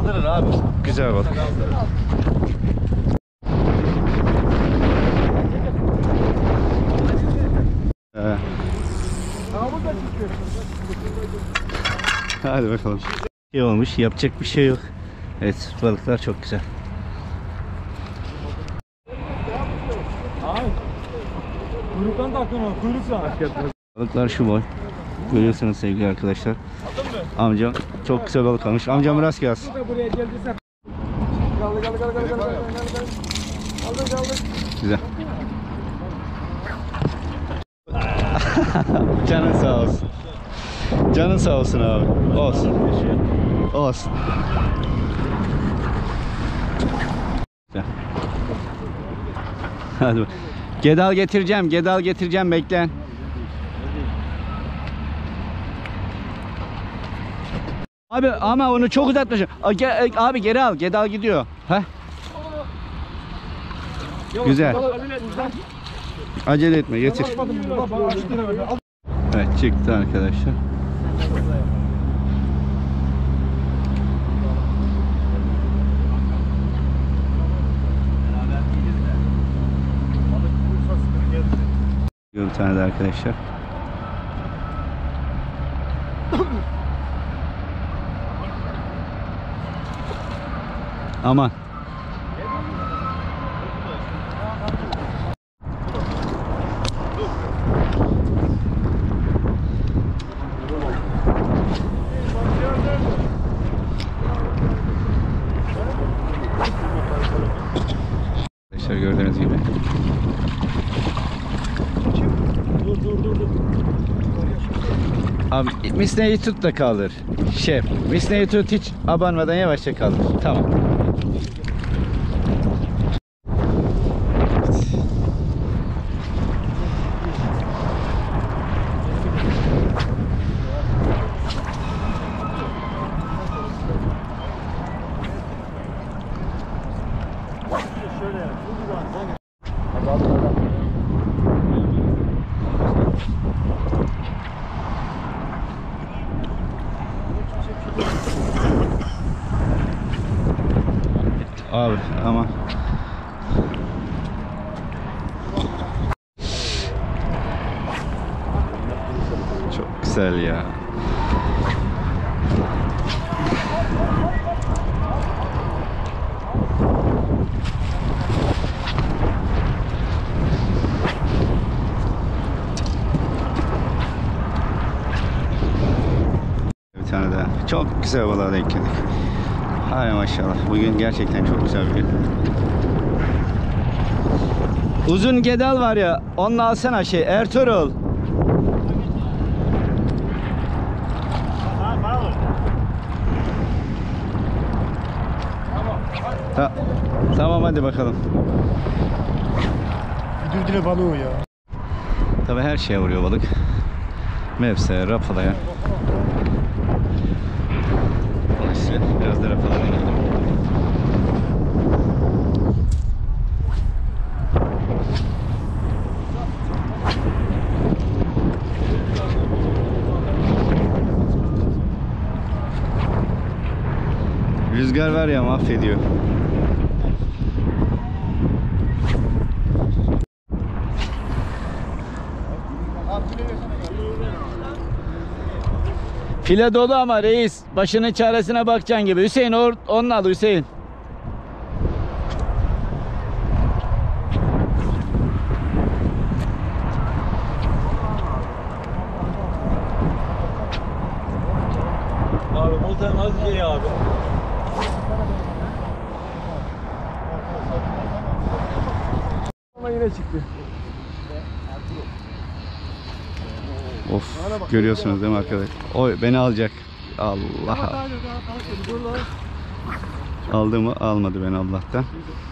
kaldırır abi. Güzel balık. Evet. Hadi bakalım. İyi olmuş. Yapacak bir şey yok. Evet, balıklar çok güzel. Kuyruktan taktın onu. Kuyruk sana. Balıklar şu boy. Görüyorsunuz sevgili arkadaşlar. Amcam çok güzel balık almış. Amcam rast gelsin. Buraya geldiyse. Kaldı. Güzel. Canın sağ olsun. Canın sağ olsun abi. Olsun. Olsun. Güzel. Hadi bak. Gedal getireceğim, beklen. Abi ama onu çok uzatmışsın. Abi geri al, Gedal gidiyor. Heh. Güzel. Acele etme, getir. Evet, çıktı arkadaşlar. Bir tane de arkadaşlar. Aman. Arkadaşlar gördüğünüz gibi. Dur. Abi misneyi tut da kaldır. Şef, misneyi tut, hiç abanmadan yavaşça kaldır. Tamam. Abi ama çok güzel ya. Bir tane daha. Çok güzel balığa denk geldik. Hay maşallah. Bugün gerçekten çok güzel bir gün. Uzun Gedal var ya. Onu alsana Ertuğrul. Tamam hadi bakalım. Dürdüne balığı ya. Tabii her şeye vuruyor balık. Mevse, rafalaya. Dolayısıyla biraz da rafalaya gidelim. Rüzgar var ya, mahvediyor. File dolu ama reis. Başının çaresine bakacaksın gibi. Hüseyin onun al Hüseyin. Abi oltanın az şey abi. Ama yine çıktı. Of, görüyorsunuz değil mi arkadaşlar? Oy, beni alacak. Allah. Aldı mı? Almadı beni Allah'tan.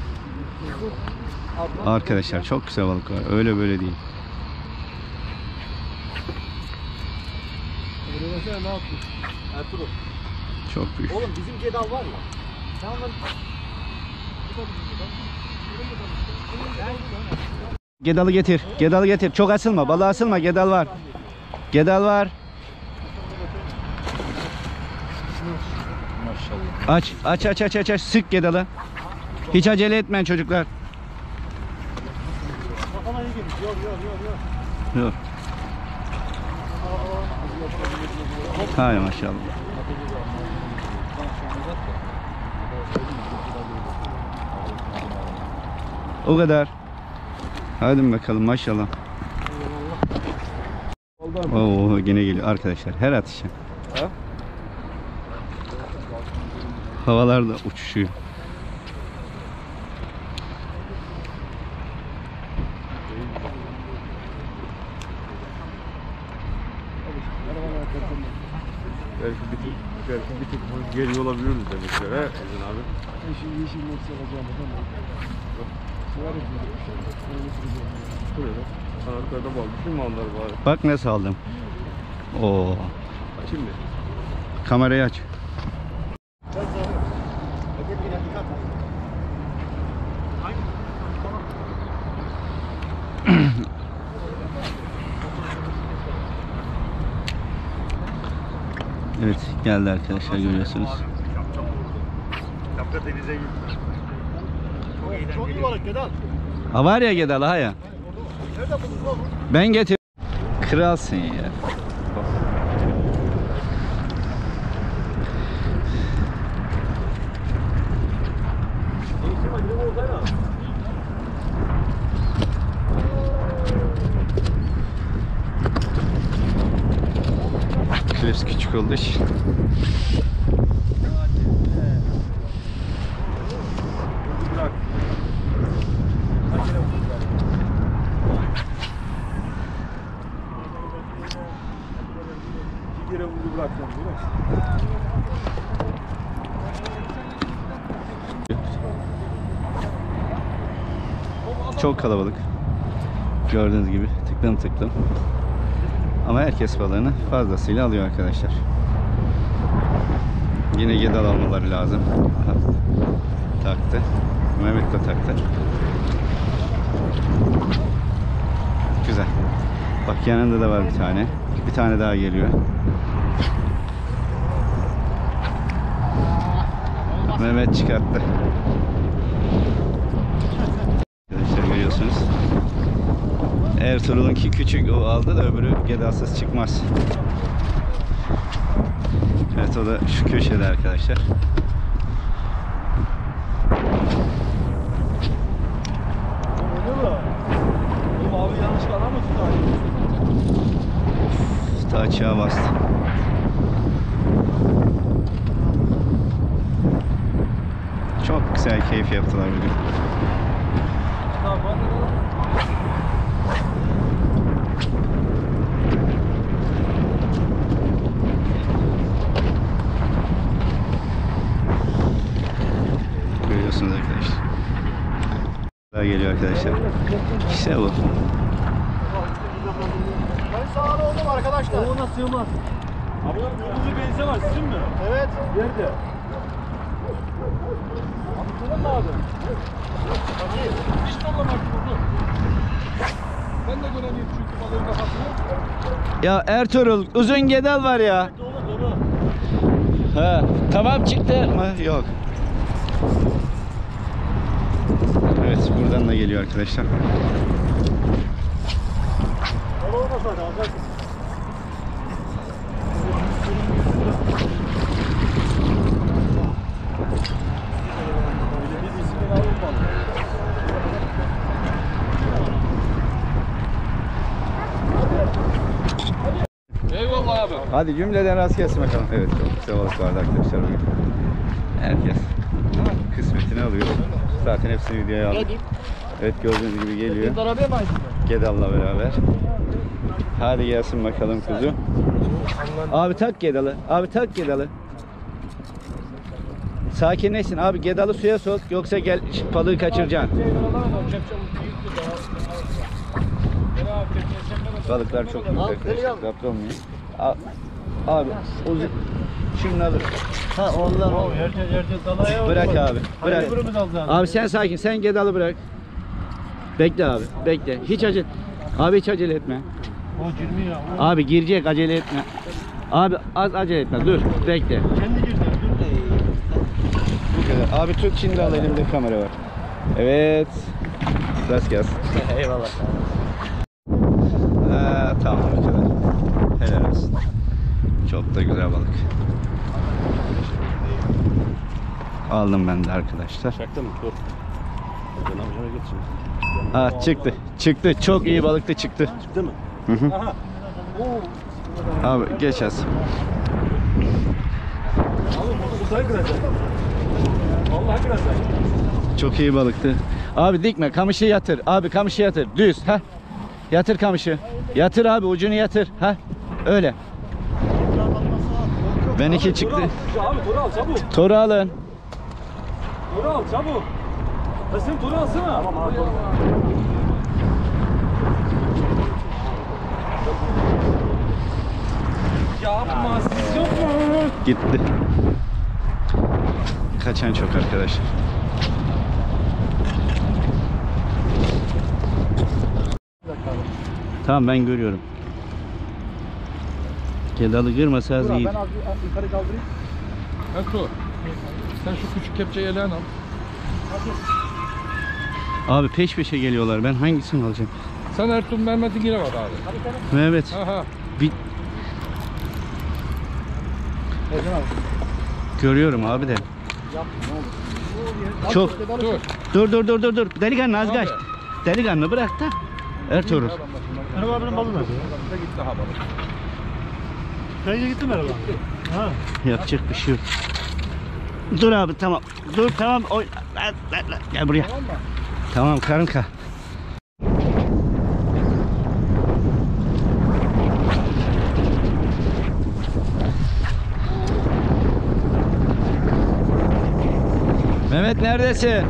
Arkadaşlar çok güzel balık var. Öyle böyle değil. Çok büyük. Oğlum bizim Gedal var ya. Sen onları... Gedalı getir. Gedalı getir. Çok asılma. Balığa asılma. Gedal var. Gedal var. maşallah. Aç. Sık gedalı. Hiç acele etmeyin çocuklar. Kafana iyi gelmiş. Yok. Yok. Hay maşallah. O kadar. Hadi bakalım maşallah. Oo yine geliyor arkadaşlar her atışa. Havalarda uçuşuyor. Belki bir tık geliyor olabiliriz demişler he Ezin abi. Yeşil motor alacağım adam. Sıvar Şurada. Kanatlarda bal. Bütün mallar var. Bak nasıl aldım. Oo. Açayım mı? Kamerayı aç. Evet geldi arkadaşlar görüyorsunuz. Şapka denize gitti. Çok iyi balık Gedal. Ha var ya Gedal ha ya. Nerede buldun oğlum? Ben getir. Kralsın ya. Klips küçük olduğu için. Bırak. Bir kere vurdu bırakacağım değil mi? Çok kalabalık. Gördüğünüz gibi tıklım tıklım. Ama herkes balığını fazlasıyla alıyor arkadaşlar. Yine Gedal almaları lazım. Aha, taktı. Mehmet de taktı. Güzel. Bak yanında da var bir tane. Bir tane daha geliyor. Mehmet çıkarttı. Arkadaşlar görüyorsunuz. Ertuğrul'unki küçük, o aldı da öbürü Gedalsız çıkmaz. Evet o da şu köşede arkadaşlar. Öyle mi? Oğlum abi yanlışlıkla adam mı tutar? Ta açığa bastı. Çok güzel keyif yaptılar bugün. Görüyorsunuz arkadaşlar. Daha geliyor arkadaşlar. İşte bu. Ben sağlı oldum arkadaşlar. Ona sığmaz. Abi kırmızı benze var sizin mi? Evet. Nerede? Abi senin mi abi? Hadi. Hiç sallamak vurdu. Ben de göremiyorum çünkü balığın kafasını. Ya Ertuğrul uzun Gedal var ya. Doğru. Ha, tamam çıktı mı? Yok. Evet buradan da geliyor arkadaşlar. Baba olmasaydı alacaksın. Biz ismini alalım balık. Eyvallah abi. Hadi cümleden rast gelsin bakalım. Evet çok güzel balık vardı arkadaşlar bugün. Herkes kısmetini alıyor. Zaten hepsini videoya aldık. Evet gördüğünüz gibi geliyor. Arabaya mı açtın? Gedal'la beraber. Hadi gelsin bakalım kuzu. Abi tak Gedal'ı. Abi tak Gedal'ı. Sakinleşsin abi, Gedal'ı suya sok yoksa gel balığı kaçıracaksın. Balıklar çok büyük arkadaşlar. Zapt olmuyor. Abi şimdi alır. Ha onlar. Herkes dalaya Bırak abi. Bırak. Öbürümüz alacağız. Abi sen sakin. Sen Gedal'ı bırak. Bekle abi. Bekle. Hiç acele. Abi hiç acele etme. O girmiyor. Abi girecek, acele etme. Abi az acele etme. Dur. Bekle. Kendi girdi. Dur. Abi tut şimdi al, elimde kamera var. Evet. Rast gelsin. Eyvallah. Tamam arkadaşlar. Helal olsun. Çok da güzel balık. Aldım ben de arkadaşlar. Çaktın mı? Dur. Ben amcama git şimdi. Aa, çıktı. Çıktı. Çok iyi balık da çıktı. Çıktı mı? Hı hı. Aha. Oo. Abi geç az. Uzay kıracak. Vallahi kıracak. Çok iyi balıktı. Abi dikme, kamışı yatır. Abi kamışı yatır. Düz. Ha. Yatır kamışı. Yatır abi, ucunu yatır. Ha. Öyle. Ben iki çıktı. Abi toru al çabuk. Toru alın. Toru al çabuk. Ha sen toru alsana. Tamam abi. Yapma, siz yok mu? Gitti. Kaçan çok arkadaşlar. Tamam, ben görüyorum. Kedalı girmese az iyi. Ben az yukarı kaldırayım. Ertuğ, sen şu küçük kepçeyi ele al. Abi peş peşe geliyorlar. Ben hangisini alacağım? Sen Ertuğ Mehmet'in yine var abi. Mehmet. Aha. Bir Ercan abi. görüyorum abi de. Çok. Dur. Dur. Delikanlı az Abi. kaç. Delikanlı bırak da. Ertuğrul. Erhan abinin balığı nerede? Git daha balık. Kayıca gitti mi Erhan abi? Ha. Yapacak bir şey yok. Dur abi, tamam. Dur, tamam. Oy. Gel buraya. Tamam mı? Tamam karınka. Mehmet neredesin?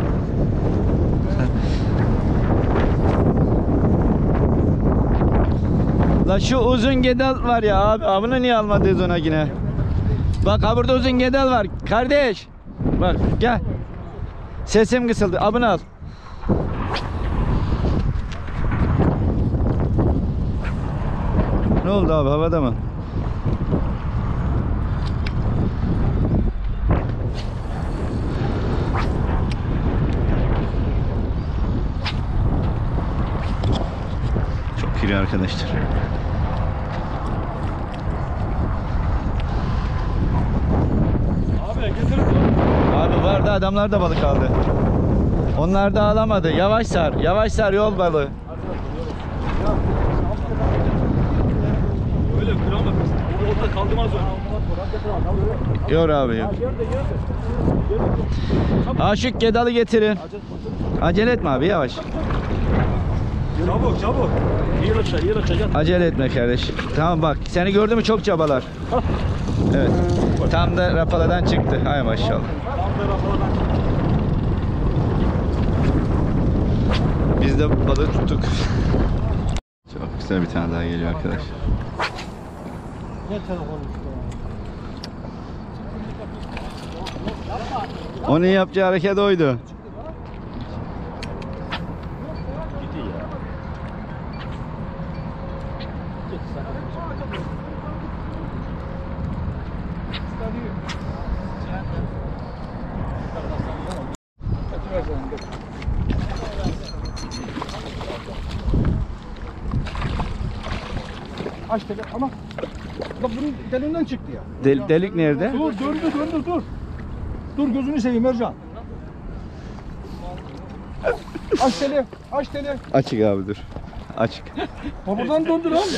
La şu uzun gedal var ya abi, bunu niye almadınız ona yine? Bak ha, burada uzun gedal var kardeş. Bak gel. Sesim kısıldı, abını al. Ne oldu abi, havada mı? Çok iri arkadaşlar. Abi getirin. Abi vardı, adamlar da balık aldı. Onlar da alamadı. Yavaş sar, yavaş sar, yol balığı. Öyle kıramadın. Orada kaldım az önce. Yor abi yor. Aşık gedalı getirin. Acele etme abi, yavaş. Çabuk. İyi aşağı gel. Acele etme kardeş. Tamam bak, seni gördü mü çok çabalar. Evet. Tam da rapaladan çıktı. Hay maşallah. Biz de balığı tuttuk. Çok güzel bir tane daha geliyor arkadaş. Ne telefonu? Onun yapacağı hareket oydu. Gitti ya. Aç tele ama. Bak bunun deliğinden çıktı ya. Delik nerede? Dur döndü. Dur gözünü seveyim Ercan. Aç tele. Açık abi, dur. Açık. Buradan döndü lan.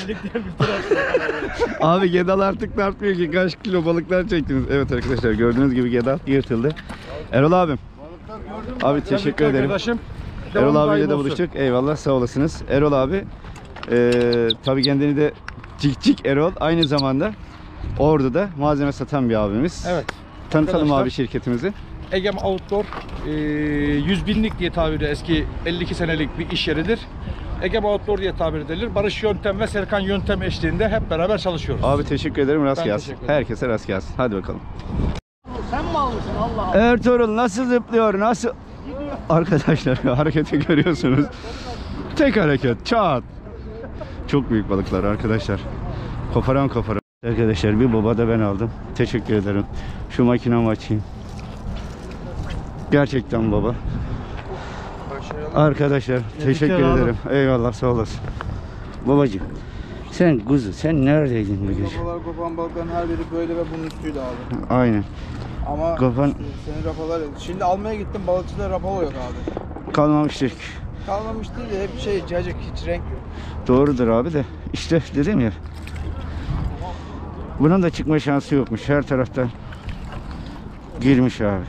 Abi gedal artık tartmıyor ki, kaç kilo balıklar çektiniz. Evet arkadaşlar, gördüğünüz gibi gedal yırtıldı. Erol abim. Abi teşekkür ederim. Arkadaşım. Erol Devamlı abiyle daim de olsun. buluştuk. Eyvallah, sağ olasınız. Erol abi tabii kendini de Cik Erol, aynı zamanda Ordu'da malzeme satan bir abimiz. Evet. Tanıtalım Arkadaşlar, abi şirketimizi. Egem Outdoor 100 binlik diye tabiri, eski 52 senelik bir iş yeridir. Egem Outdoor diye tabir edilir. Barış Yöntem ve Serkan Yöntem eşliğinde hep beraber çalışıyoruz. Abi teşekkür ederim, rast Ben gelsin. teşekkür ederim. Herkese rast gelsin. Hadi bakalım. Sen mi almışsın Allah Allah? Ertuğrul nasıl zıplıyor, nasıl? Arkadaşlar hareketi görüyorsunuz. Tek hareket, çat. Çok büyük balıklar arkadaşlar. Koparan. Arkadaşlar bir baba da ben aldım. Teşekkür ederim. Şu makinamı açayım. Gerçekten baba. Arkadaşlar teşekkür abi. ederim. Eyvallah, sağ olasın. Babacığım sen kuzu, sen neredeydin bu gece? Rafalar kopan balıkların her biri böyle ve bunun üstüydü abi. Aynen. Ama Kopan- işte senin rafalar... Şimdi almaya gittim, balıkçıda rapalo yok abi. Kalmamıştık. Kalmamış değil de hep şey cacık, hiç renk yok. Doğrudur abi de. İşte dedim ya. Bunun da çıkma şansı yokmuş. Her taraftan girmiş abi.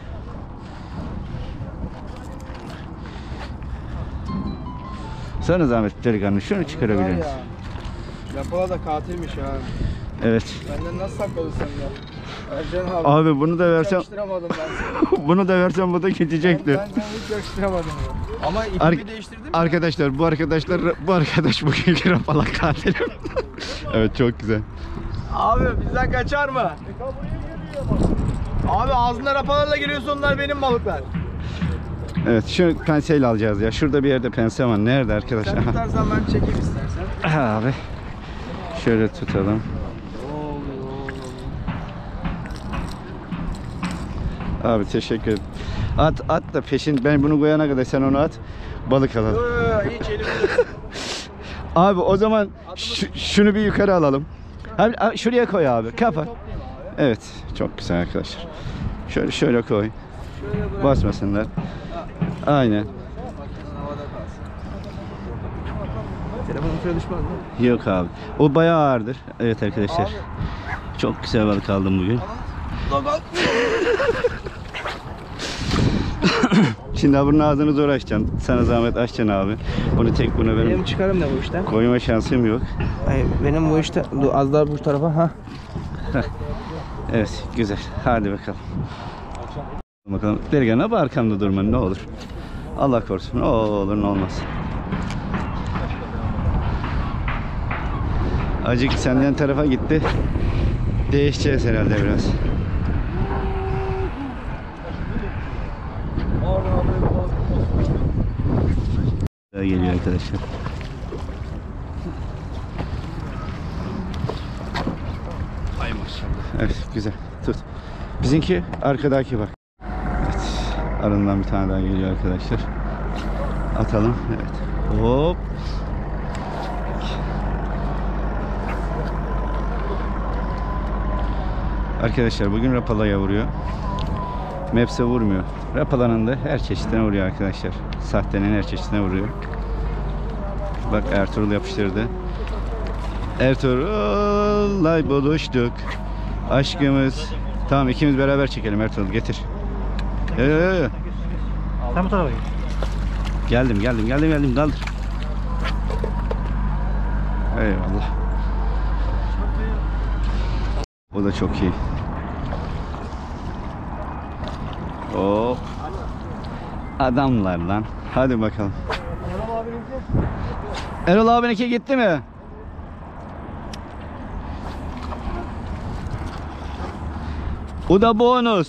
Sana zahmet delikanlı, şunu çıkarabilir Var misin? ya, rapala da katilmiş ha. Evet. Benden nasıl sakladın sen ya? Ercan abi. Abi bunu da Hiç versem, yakıştıramadım ben seni. bunu da versem bu da gidecekti. Ben hiç yakıştıramadım ya. Ama Ar- ipimi değiştirdim mi? Arkadaşlar bu arkadaş bugünkü rapala katilim. Evet, çok güzel. Abi bizden kaçar mı? Abi ağzında rapalarla geliyorsa onlar benim balıklar. Evet, şu penseyle alacağız ya. Şurada bir yerde pense var. Nerede arkadaşlar? Sen tutarsan ben çekeyim istersen. Abi şöyle tutalım. Abi teşekkür ederim. At da peşin, ben bunu koyana kadar sen onu at. Balık alalım. Hiç elimde. Abi o zaman şunu bir yukarı alalım. Abi, şuraya koy abi. Kapat. Evet, çok güzel arkadaşlar. Şöyle koy. Şöyle bırak. Basmasınlar. Aynen. Havada kalsın. Telefonum şöyle düşmez mi? Yok abi. O bayağı ağırdır. Evet arkadaşlar. Abi. Çok güzel balık aldım bugün. Şimdi bunun ağzını zor açacaksın. Sana zahmet açacaksın abi. Bunu tek bunu benim Benim çıkarım ne bu işten? koyma şansım yok. Hayır, benim bu işte az daha bu tarafa ha. Evet, güzel. Hadi bakalım. Bakalım. Delikanlı abi, arkamda durma ne olur. Allah korusun. Ne olur ne olmaz. Acık senden tarafa gitti. Değişeceğiz herhalde biraz. Daha geliyor arkadaşlar. Hay maşallah. Evet, güzel. Tut. Bizimki arkadaki bak. Evet. Arından bir tane daha geliyor arkadaşlar. Atalım. Evet. Hop. Arkadaşlar bugün rapalaya vuruyor. Meps'e vurmuyor. Rapalanın da her çeşidine vuruyor arkadaşlar. Sahtenin her çeşidine vuruyor. Bak Ertuğrul yapıştırdı. Ertuğrul'la buluştuk. Aşkımız. Tamam, ikimiz beraber çekelim Ertuğrul, getir. Sen bu tarafa git. Geldim kaldır. Eyvallah. O da çok iyi. Hop. Adamlar lan. Hadi bakalım. Erol abininki gitti mi? O da bonus.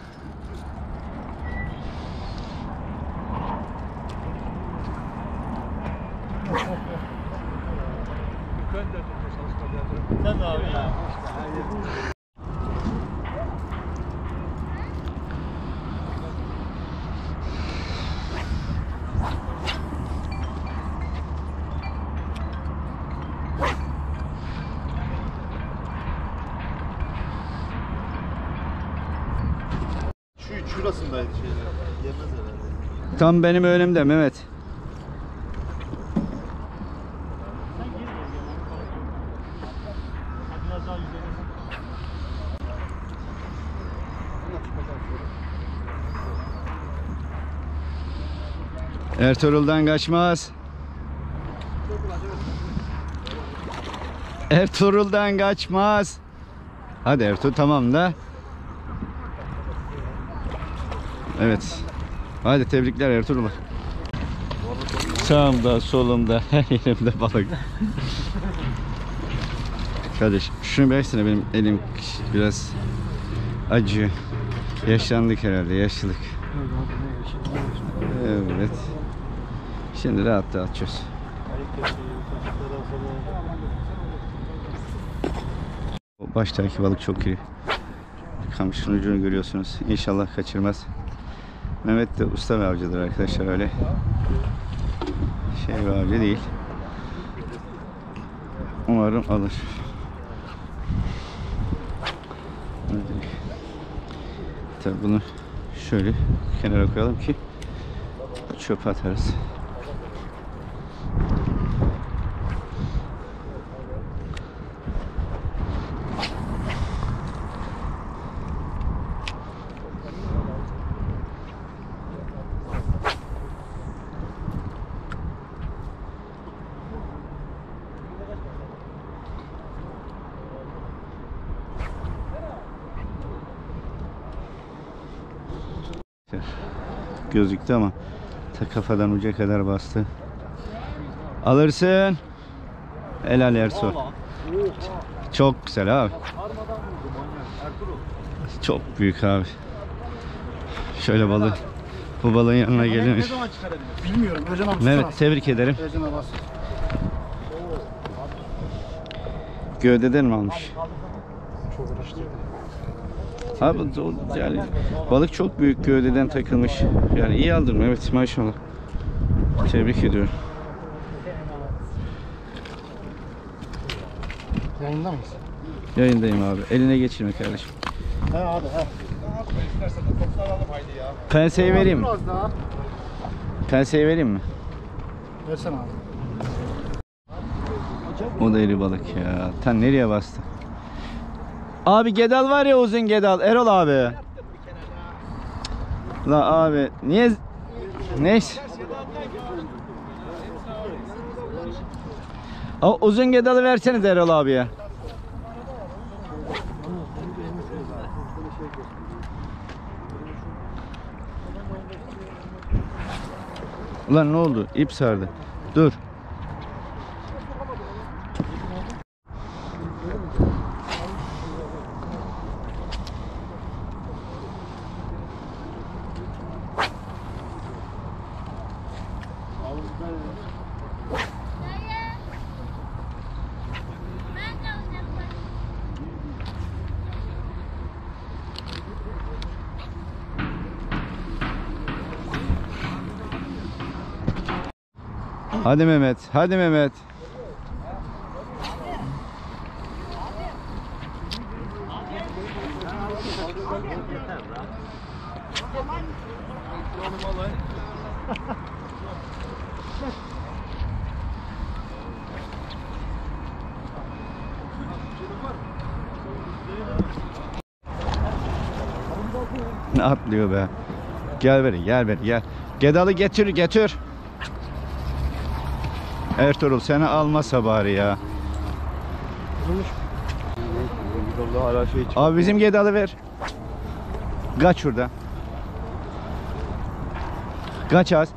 Sen de abi ya. Şurasındaydı şeyler. Yemez herhalde. Tam benim önümde Mehmet. Biraz daha yüzelim. Ertuğrul'dan kaçmaz. Ertuğrul'dan kaçmaz. Hadi Ertuğrul, tamam da. Evet. Hadi tebrikler Ertuğrul'a. Sağımda, solumda, her yerimde balık. Kardeş, şunu versene, benim elim biraz acıyor. Yaşlandık herhalde, yaşlılık. Evet. Şimdi rahat rahat çöz. O baştaki balık çok iyi. Kamışın ucunu görüyorsunuz. İnşallah kaçırmaz. Mehmet de usta bir avcıdır arkadaşlar, öyle şey bir avcı değil. Umarım alır. Tabii bunu şöyle kenara koyalım ki çöpe atarız. Gözüktü ama ta kafadan uca kadar bastı. Alırsın. Helal Ersoy. Çok güzel abi. Çok büyük abi. Şöyle balık. Bu balığın yanına gelmiş. Bilmiyorum. Özcan abi. Mehmet tebrik ederim. Özcan abi. Gövdeden mi almış? Çok uğraştı. Abi yani balık çok büyük, gövdeden takılmış. Yani iyi aldın, evet, maşallah. Tebrik ediyorum. Yayında mıyız? Yayındayım abi. Eline geçirme kardeşim. He abi he. Penseyi vereyim mi? Biraz daha. Penseyi vereyim mi? Versene abi. O da iri balık ya. Tan nereye bastı? Abi gedal var ya, uzun gedal. Erol abi. La abi niye? Neyse. O uzun gedalı verseniz Erol abiye. Ulan ne oldu? İp sardı. Dur. Hadi Mehmet, hadi Mehmet. Ne atlıyor be. Gel beri, gel beri, gel. Gedalı getir, getir. Ertuğrul seni almasa bari ya. Abi bizim gedalı ver. Kaç şurada. Kaç az.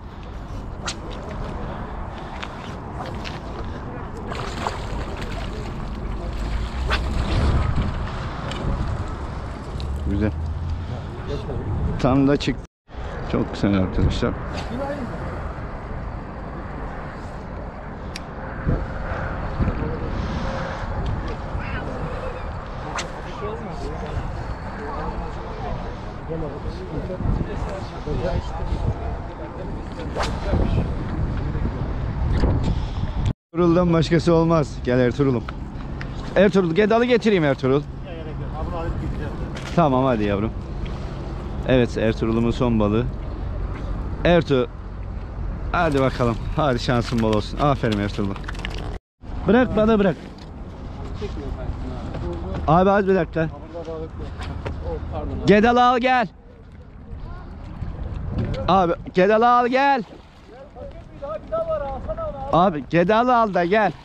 Güzel. Tam da çıktı. Çok güzel arkadaşlar. Ertuğrul'dan başkası olmaz. Gel Ertuğrul'um. Ertuğrul gedalı getireyim Ertuğrul. Tamam hadi yavrum. Evet Ertuğrul'umun son balığı. Ertuğrul. Hadi bakalım. Hadi şansın bol olsun. Aferin Ertuğrul'um. Bırak bana bırak. Abi az bir dakika. Gedalı al gel. Abi gedalı al gel. Abi gedalı al da gel.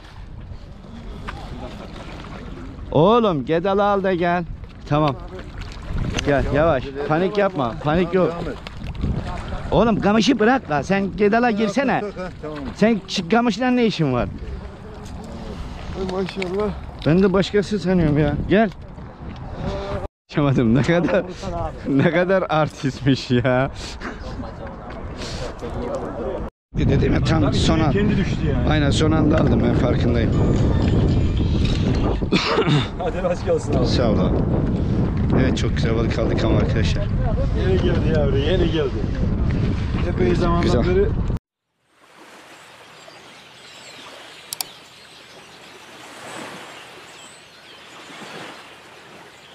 Oğlum gedalı al da gel. Tamam. Gel yavaş. Panik yapma. Panik yok. Oğlum kamışı bırak la. Sen gedala girsene. Sen kamışla ne işin var? Maşallah. Ben de başkası sanıyorum ya. Gel. Açamadım. Ne kadar artistmiş ya. Dediğime tam son an. Kendi düştü yani. Aynen son anda aldım, ben farkındayım. Hadi rast gelsin abi. Sağ ol abi. Evet çok güzel balık aldık ama arkadaşlar. Yeni geldi yavru, yeni geldi. Epey zamandan güzel. beri